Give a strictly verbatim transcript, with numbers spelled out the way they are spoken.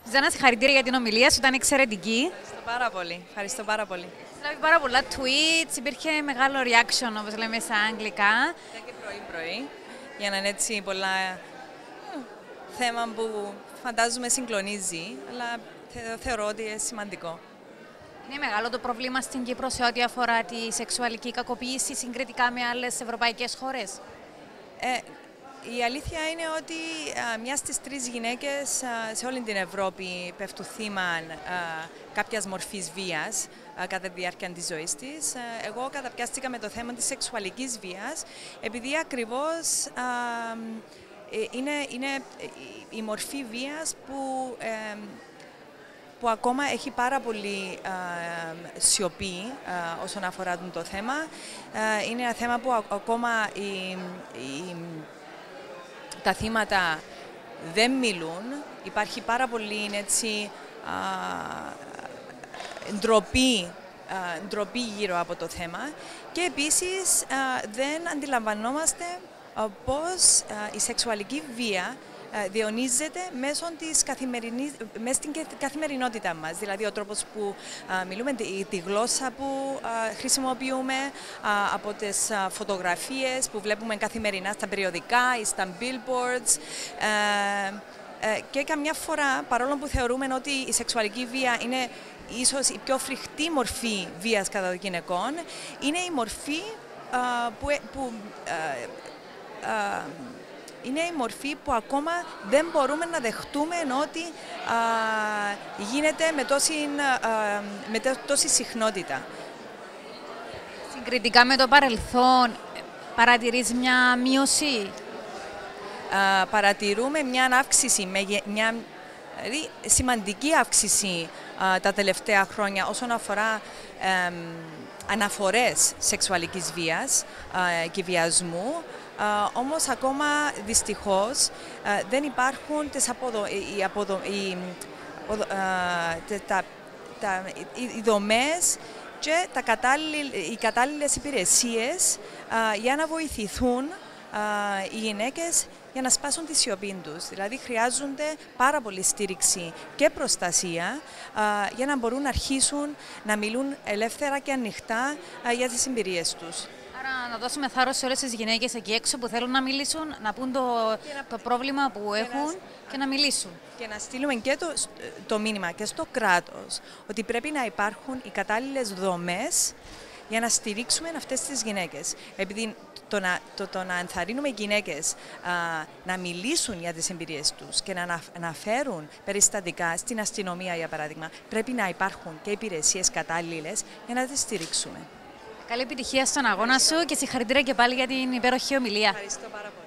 Ζάνα, συγχαρητήρια για την ομιλία σου, ήταν εξαιρετική. Ευχαριστώ πάρα πολύ. Ευχαριστώ πάρα πολύ. Λάβει πάρα πολλά tweets, υπήρχε μεγάλο reaction, όπως λέμε στα αγγλικά. Ήταν και πρωί-πρωί, για να είναι έτσι πολλά θέμα που φαντάζομαι συγκλονίζει, αλλά θεωρώ ότι είναι σημαντικό. Είναι μεγάλο το πρόβλημα στην Κύπρο σε ό,τι αφορά τη σεξουαλική κακοποίηση συγκριτικά με άλλες ευρωπαϊκές χώρες. Ε, η αλήθεια είναι ότι α, μια στις τρεις γυναίκες α, σε όλη την Ευρώπη πέφτουν θύμα α, κάποιας μορφής βίας α, κατά τη διάρκεια της ζωής της. Ε, εγώ καταπιάστηκα με το θέμα της σεξουαλικής βίας, επειδή ακριβώς α, είναι, είναι η μορφή βίας που... Ε, που ακόμα έχει πάρα πολύ α, σιωπή α, όσον αφορά το θέμα. Α, είναι ένα θέμα που α, ακόμα οι, οι, τα θύματα δεν μιλούν. Υπάρχει πάρα πολύ έτσι, α, ντροπή, α, ντροπή γύρω από το θέμα και επίσης α, δεν αντιλαμβανόμαστε α, πώς α, η σεξουαλική βία διονύζεται μέσω της καθημερινής, μέσα στην καθημερινότητά μας. Δηλαδή ο τρόπος που α, μιλούμε, τη, τη γλώσσα που α, χρησιμοποιούμε, α, από τις α, φωτογραφίες που βλέπουμε καθημερινά στα περιοδικά ή στα billboards. Ε, ε, και καμιά φορά, παρόλο που θεωρούμε ότι η σεξουαλική βία είναι ίσως η πιο φρικτή μορφή βίας κατά των γυναικών, είναι η μορφή α, που... που α, α, είναι η μορφή που ακόμα δεν μπορούμε να δεχτούμε ότι α, γίνεται με τόση, α, με τόση συχνότητα. Συγκριτικά με το παρελθόν, παρατηρείς μια μείωση? Α, παρατηρούμε μια αύξηση, μια δηλαδή, σημαντική αύξηση α, τα τελευταία χρόνια όσον αφορά ε, αναφορές σεξουαλικής βίας α, και βιασμού. Uh, όμως ακόμα δυστυχώς uh, δεν υπάρχουν τις αποδο... οι, αποδο... οι... Αποδο... Uh, τα... Τα... οι δομές και τα κατάλληλ... οι κατάλληλες υπηρεσίες uh, για να βοηθηθούν uh, οι γυναίκες για να σπάσουν τη σιωπή τους. Δηλαδή χρειάζονται πάρα πολύ στήριξη και προστασία uh, για να μπορούν να αρχίσουν να μιλούν ελεύθερα και ανοιχτά uh, για τις εμπειρίες τους. Άρα να δώσουμε θάρρος σε όλες τις γυναίκες εκεί έξω που θέλουν να μιλήσουν, να πούν το, το πρόβλημα που έχουν και να, και να μιλήσουν. Και να στείλουμε και το, το μήνυμα και στο κράτος ότι πρέπει να υπάρχουν οι κατάλληλες δομές για να στηρίξουμε αυτές τις γυναίκες. Επειδή το να, το, το να ενθαρρύνουμε οι γυναίκες α, να μιλήσουν για τις εμπειρίες τους και να αναφέρουν περιστατικά στην αστυνομία, για παράδειγμα, πρέπει να υπάρχουν και υπηρεσίες κατάλληλες για να τις στηρίξουμε. Καλή επιτυχία στον αγώνα σου και συγχαρητήρια και πάλι για την υπέροχη ομιλία. Ευχαριστώ πάρα πολύ.